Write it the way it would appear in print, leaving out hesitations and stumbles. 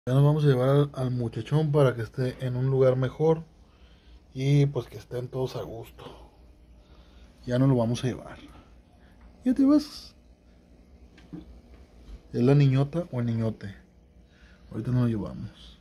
Ya nos vamos a llevar al muchachón para que esté en un lugar mejor y pues que estén todos a gusto. Ya no lo vamos a llevar. ¿Ya te vas? ¿Es la niñota o el niñote? Ahorita nos lo llevamos.